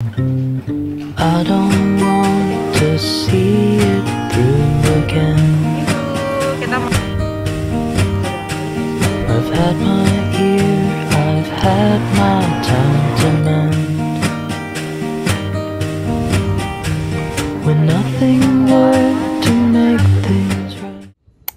I don't want to see it through again. I've had my year, I've had my time to mend. When nothing worked to make things right.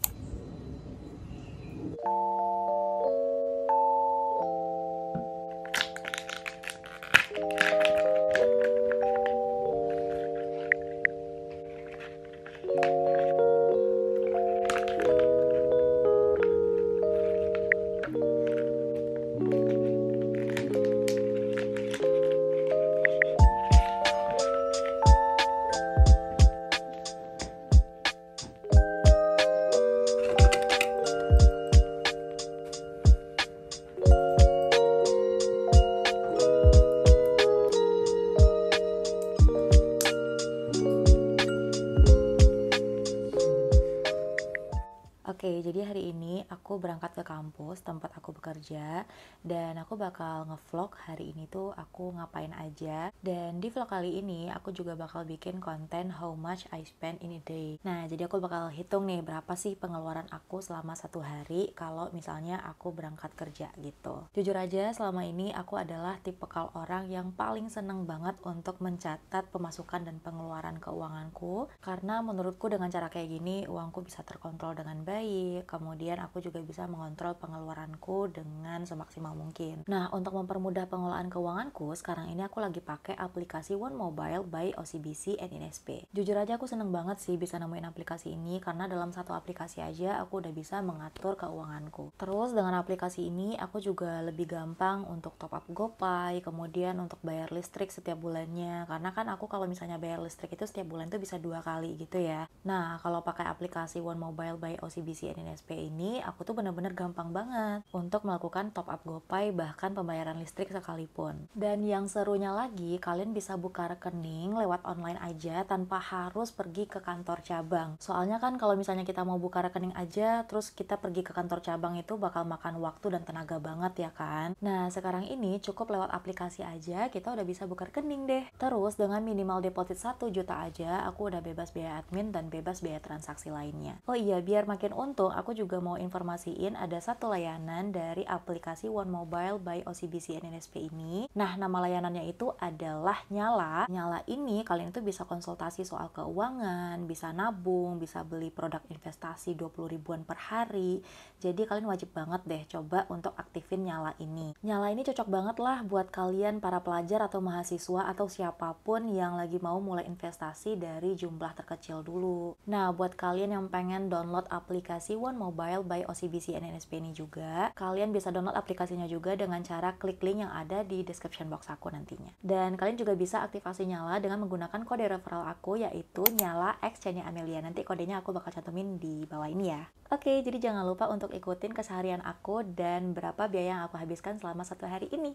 Oke, jadi hari ini aku berangkat ke kampus tempat aku bekerja dan aku bakal ngevlog hari ini tuh aku ngapain aja. Dan di vlog kali ini aku juga bakal bikin konten how much I spend in a day. Nah, jadi aku bakal hitung nih berapa sih pengeluaran aku selama satu hari kalau misalnya aku berangkat kerja gitu. Jujur aja selama ini aku adalah tipikal orang yang paling seneng banget untuk mencatat pemasukan dan pengeluaran keuanganku, karena menurutku dengan cara kayak gini uangku bisa terkontrol dengan baik. Kemudian aku juga bisa mengontrol pengeluaranku dengan semaksimal mungkin. Nah, untuk mempermudah pengelolaan keuanganku, sekarang ini aku lagi pakai aplikasi One Mobile by OCBC and NSP. Jujur aja aku seneng banget sih bisa nemuin aplikasi ini, karena dalam satu aplikasi aja aku udah bisa mengatur keuanganku. Terus dengan aplikasi ini aku juga lebih gampang untuk top up GoPay, kemudian untuk bayar listrik setiap bulannya, karena kan aku kalau misalnya bayar listrik itu setiap bulan tuh bisa 2 kali gitu ya. Nah, kalau pakai aplikasi One Mobile by OCBC NSP ini, aku tuh bener-bener gampang banget untuk melakukan top up GoPay, bahkan pembayaran listrik sekalipun. Dan yang serunya lagi, kalian bisa buka rekening lewat online aja tanpa harus pergi ke kantor cabang. Soalnya kan kalau misalnya kita mau buka rekening aja, terus kita pergi ke kantor cabang itu bakal makan waktu dan tenaga banget ya kan. Nah, sekarang ini cukup lewat aplikasi aja kita udah bisa buka rekening deh. Terus dengan minimal deposit 1 juta aja, aku udah bebas biaya admin dan bebas biaya transaksi lainnya. Oh iya, biar makin untung, aku juga mau informasiin ada satu layanan dari aplikasi One Mobile by OCBC NSP ini. Nah, nama layanannya itu adalah Nyala. Nyala ini kalian itu bisa konsultasi soal keuangan, bisa nabung, bisa beli produk investasi 20 ribuan per hari. Jadi kalian wajib banget deh coba untuk aktifin Nyala ini. Nyala ini cocok banget lah buat kalian para pelajar atau mahasiswa atau siapapun yang lagi mau mulai investasi dari jumlah terkecil dulu. Nah, buat kalian yang pengen download aplikasi One Mobile by OCBC NSP ini juga, kalian bisa download aplikasinya juga dengan cara klik link yang ada di description box aku nantinya. Dan kalian juga bisa aktivasi Nyala dengan menggunakan kode referral aku, yaitu Nyala X C-nya Amelia. Nanti kodenya aku bakal cantumin di bawah ini ya. Oke, jadi jangan lupa untuk ikutin keseharian aku dan berapa biaya yang aku habiskan selama satu hari ini.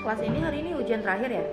Kelas ini hari ini ujian terakhir ya?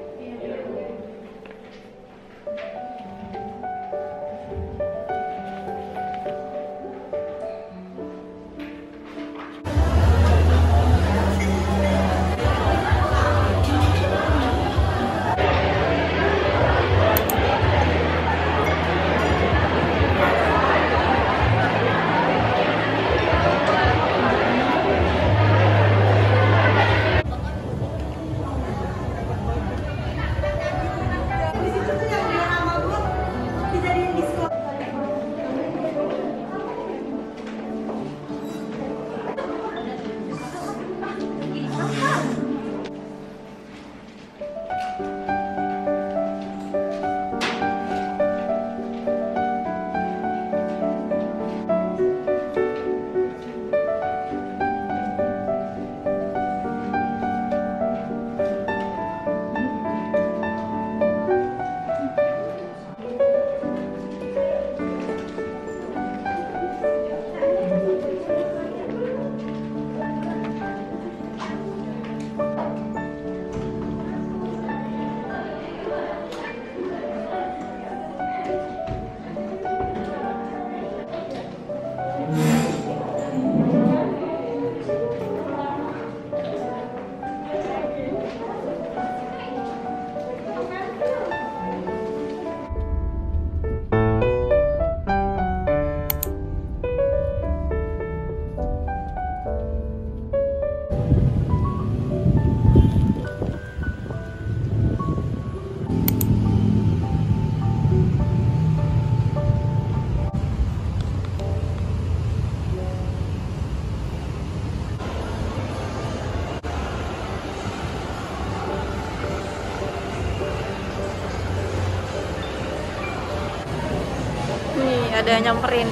Ada yang nyamperin.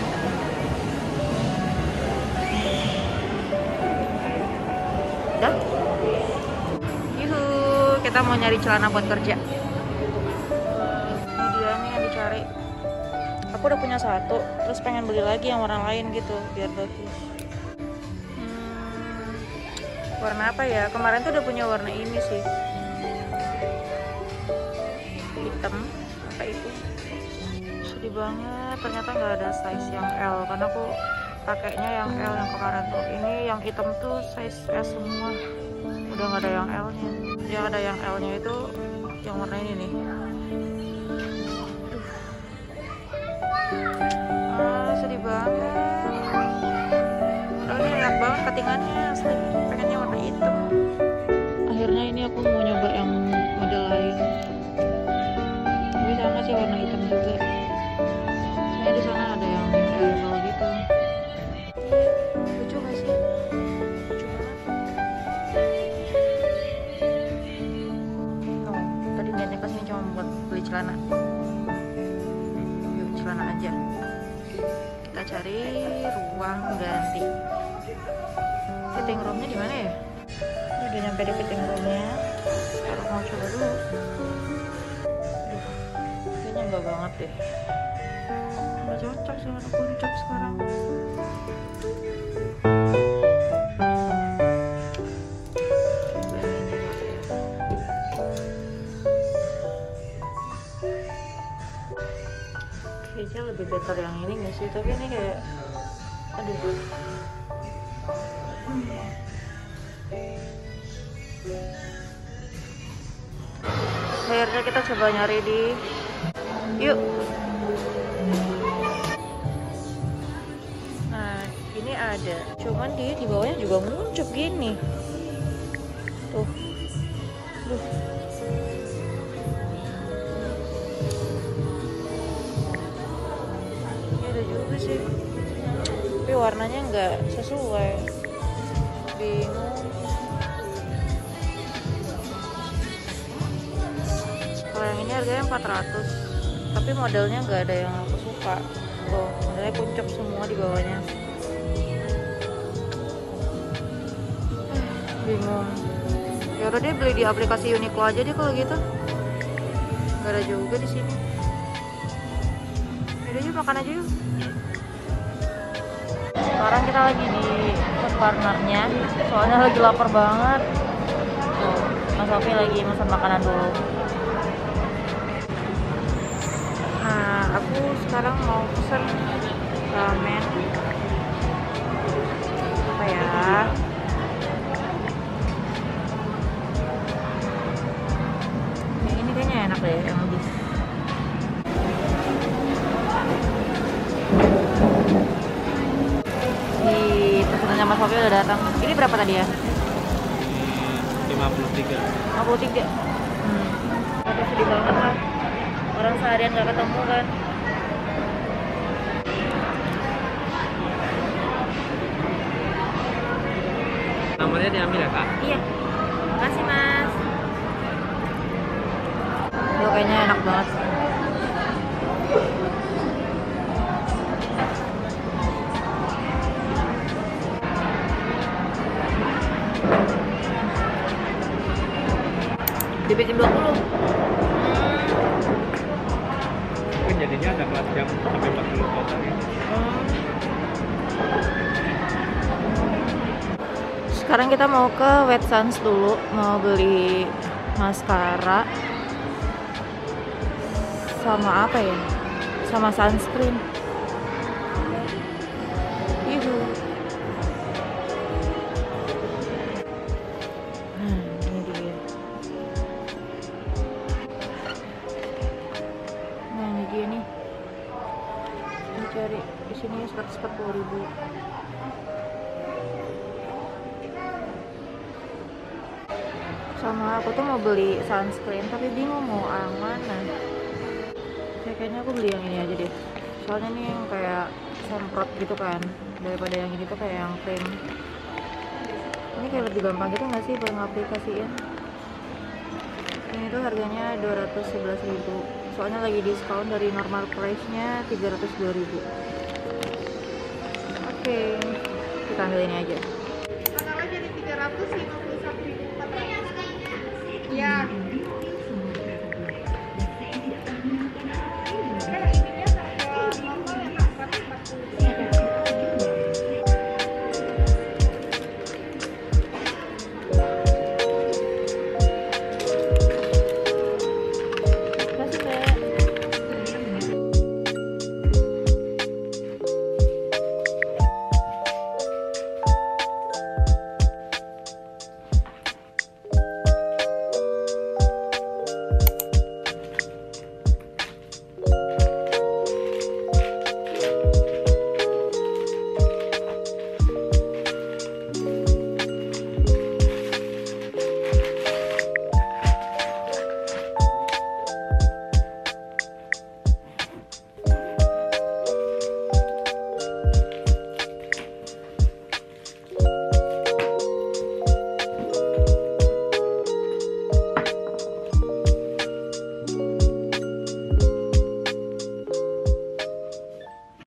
Dah. Yuhu, kita mau nyari celana buat kerja. Ini dia nih yang dicari. Aku udah punya satu, terus pengen beli lagi yang warna lain gitu, biar bagus. Warna apa ya? Kemarin tuh udah punya warna ini sih. Hitam, apa itu? Sedih banget, ternyata nggak ada size yang L karena aku pakainya yang L yang kemarin tuh. Ini yang hitam tuh size S semua, udah nggak ada yang L nya. Yang ada yang L nya itu yang warna ini nih. Sedih banget. Ini enak banget cuttingannya, asli pengennya warna hitam. Akhirnya ini aku mau nyoba yang model lain, tapi sama sih warna hitam juga. Di sana ada yang diagonal gitu. Lucu gak sih? Lucu banget. Oh, tadi niatnya kesini cuma buat beli celana. Yuk, celana aja. Kita cari ruang ganti. Fitting roomnya di mana ya? Ini udah nyampe di fitting roomnya. Harus mau coba dulu. Kayaknya enggak banget deh. Nggak cocok sih warna kuncup sekarang. Kayaknya lebih better yang ini nggak sih? Tapi ini kayak, aduh. Akhirnya kita coba nyari di, yuk. Ini ada, cuman dia di bawahnya juga muncup gini. Tuh. Duh. Ini ada juga sih. Tapi warnanya nggak sesuai. Bingung. Kalau yang ini harganya 400. Tapi modelnya nggak ada yang aku suka. Tuh, modelnya kuncup semua di bawahnya. Bingung. Ya udah deh, beli di aplikasi Uniqlo aja deh kalau gitu. Gak ada juga di sini. Yaudah yuk, makan aja yuk. Sekarang kita lagi di food partnernya, soalnya lagi lapar banget. Tuh, Sofi lagi pesan makanan dulu. Nah, aku sekarang mau pesen ramen. Apa ya? Ini kayaknya enak deh, yang beef. Di pesanannya Mas Sofi udah datang. Ini berapa tadi ya? 53. 53. Aku sedih banget lah. Orang seharian gak ketemu kan. Nomornya diambil ya, Kak? Iya. Makasih, Mas. Itu kayaknya enak banget. Dibikin 20. Mungkin jadinya ada 4 jam sampai 40 kota gitu. Sekarang kita mau ke Wet Sans dulu, mau beli maskara sama apa ya? Sama sunscreen. Yuhu. Nah, ini dia. Nah, ini dia nih. Ini cari di sini 140.000. Sama aku tuh mau beli sunscreen tapi bingung mau yang mana. Kayaknya aku beli yang ini aja deh. Soalnya nih yang kayak semprot gitu kan, daripada yang ini tuh kayak yang krim. Ini kayak lebih gampang gitu nggak sih buat ngaplikasiin. Ini tuh harganya 211.000. Soalnya lagi diskon dari normal price-nya 302.000. Oke, kita ambil ini aja. Totalnya jadi 351.400. Iya.